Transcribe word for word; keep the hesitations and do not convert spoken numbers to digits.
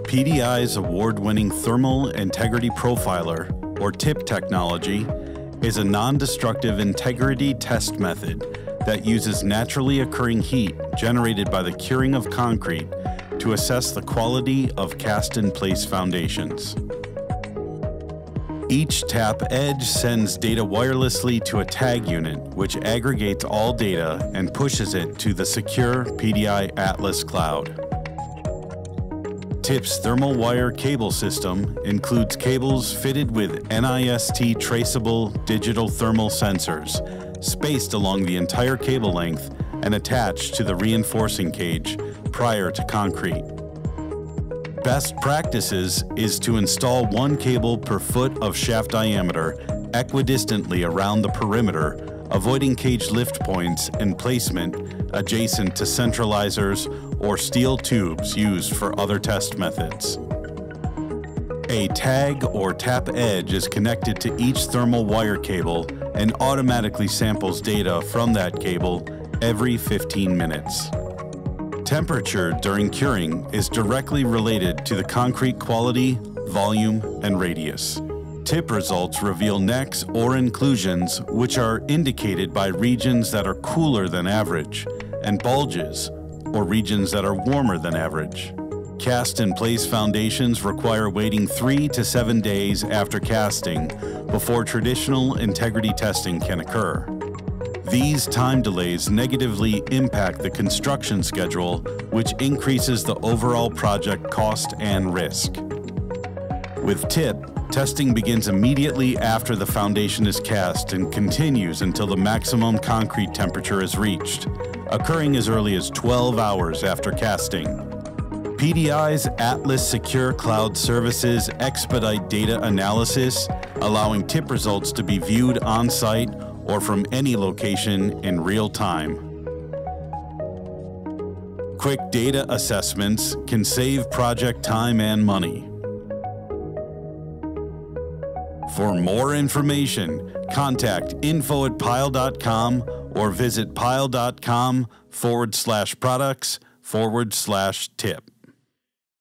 P D I's award-winning Thermal Integrity Profiler, or TIP technology, is a non-destructive integrity test method that uses naturally occurring heat generated by the curing of concrete to assess the quality of cast-in-place foundations. Each tap edge sends data wirelessly to a tag unit, which aggregates all data and pushes it to the secure P D I Atlas cloud. TIP's thermal wire cable system includes cables fitted with NIST traceable digital thermal sensors, spaced along the entire cable length and attached to the reinforcing cage prior to concrete. Best practices is to install one cable per foot of shaft diameter equidistantly around the perimeter, avoiding cage lift points and placement adjacent to centralizers or steel tubes used for other test methods. A tag or tap edge is connected to each thermal wire cable and automatically samples data from that cable every fifteen minutes. Temperature during curing is directly related to the concrete quality, volume, and radius. TIP results reveal necks or inclusions, which are indicated by regions that are cooler than average, and bulges, or regions that are warmer than average. Cast-in-place foundations require waiting three to seven days after casting before traditional integrity testing can occur. These time delays negatively impact the construction schedule, which increases the overall project cost and risk. With TIP, testing begins immediately after the foundation is cast and continues until the maximum concrete temperature is reached, occurring as early as twelve hours after casting. P D I's Atlas Secure Cloud services expedite data analysis, allowing TIP results to be viewed on-site or from any location in real time. Quick data assessments can save project time and money. For more information, contact info at pile dot com or visit pile dot com forward slash products forward slash tip.